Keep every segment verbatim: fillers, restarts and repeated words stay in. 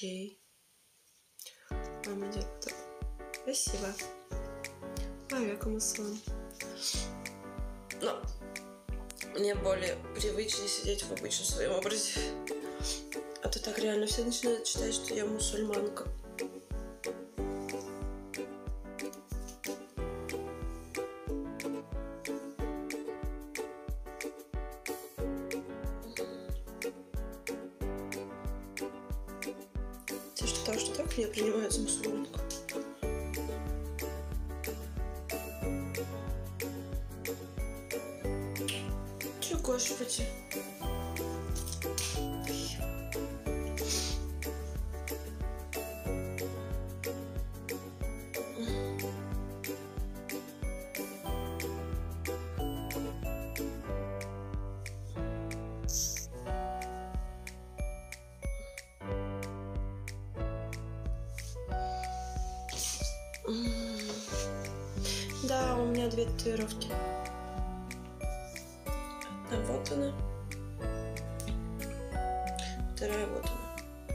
Окей. Мама делает. Спасибо. Алейкум ассалам. Но мне более привычно сидеть в обычном своем образе. А то так реально все начинают считать, что я мусульманка. Те, что так, что так, меня принимают за мусульманку. Че, господи? Да, у меня две татуировки. Одна вот она. Вторая вот она.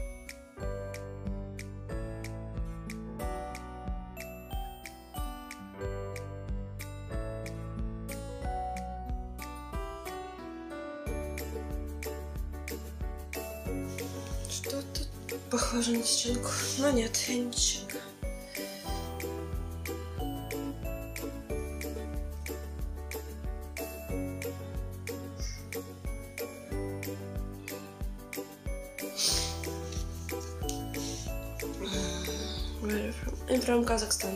Что тут похоже на чеченку? Но нет, я не чеченка. I'm from Kazakhstan.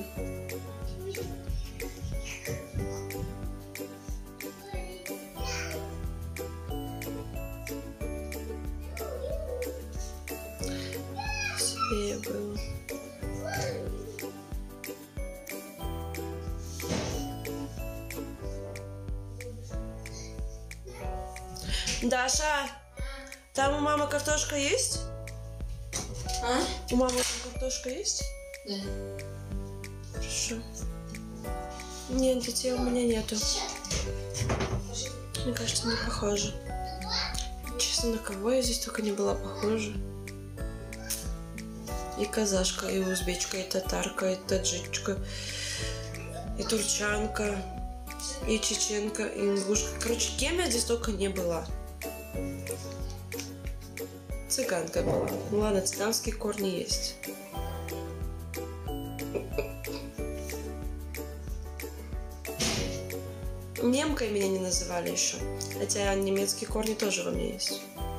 Себе было. Даша, там у мамы картошка есть? А? У мамы там картошка есть? Да. Хорошо. Нет, детей у меня нету. Мне кажется, не похоже. Честно, на кого я здесь только не была похожа. И казашка, и узбечка, и татарка, и таджичка, и турчанка, и чеченка, и ингушка. Короче, кем я здесь только не была. Цыганка была. Ну ладно, цыганские корни есть. Немкой меня не называли еще. Хотя немецкие корни тоже во мне есть.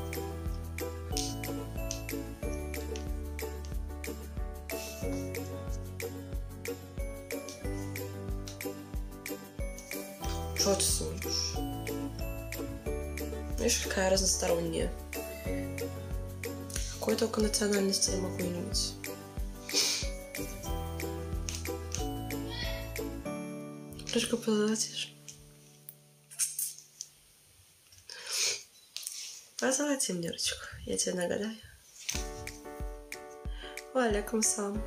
Что ты смотришь? Видишь, какая разносторонняя. Какой только национальности я могу иметь. Только позолотишь. Позолоти мне ручку, я тебе нагадаю. Алейкум ассалам.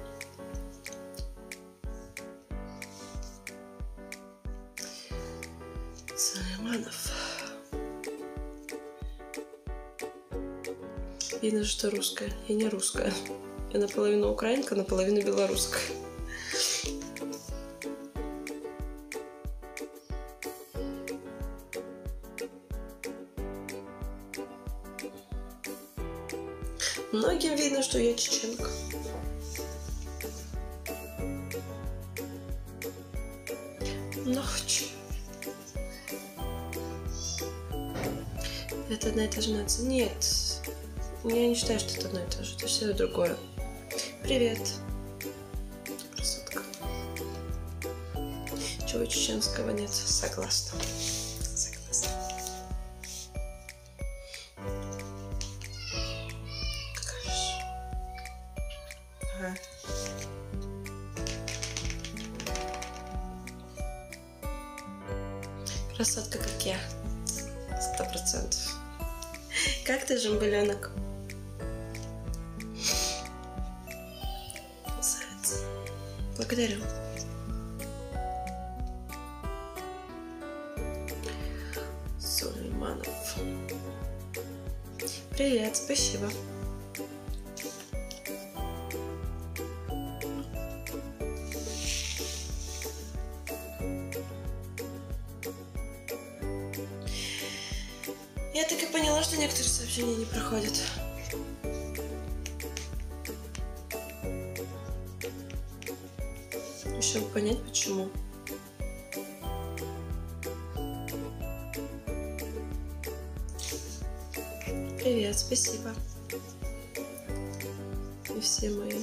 Сулейманов. Видно, что русская. Я не русская. Я наполовину украинка, наполовину белорусская. Многим видно, что я чеченка. Ночь. Это одна и та же нация. Нет. Я не считаю, что это одно и то же. Это все другое. Привет. Красотка. Чего чеченского нет? Согласна. Согласна. Покажешь. Ага. Красотка, как я. Сто процентов. Как ты, жембеленок? Красавица. Благодарю. Сулейманов. Привет, спасибо. Я так и поняла, что некоторые сообщения не проходят. Чтобы понять, почему. Привет, спасибо. И все мои.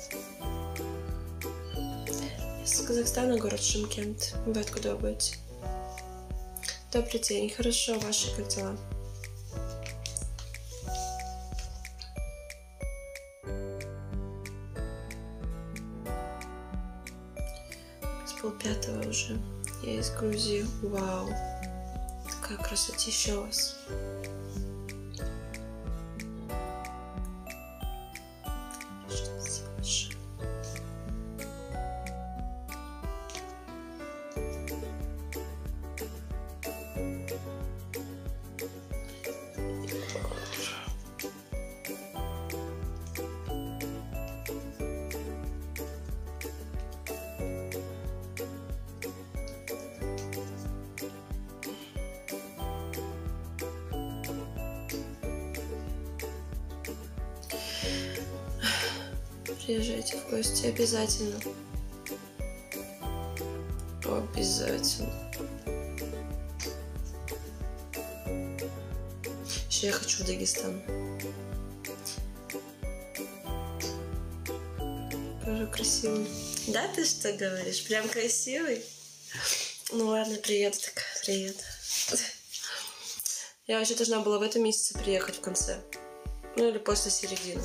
Из Казахстана, город Шымкент. Вы откуда будете? Добрый день. Хорошо, ваши как дела? С полпятого уже. Я из Грузии. Вау. Какая красотища у вас. Приезжайте в гости обязательно. Обязательно. Еще я хочу в Дагестан. Тоже красивый. Да, ты что говоришь? Прям красивый? Ну ладно, приеду так. Приеду. Я вообще должна была в этом месяце приехать в конце. Ну или после середины.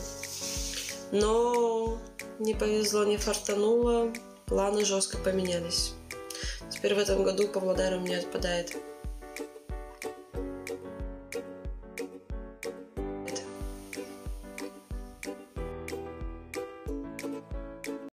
Но не повезло, не фартануло, планы жестко поменялись. Теперь в этом году Павлодар у меня отпадает.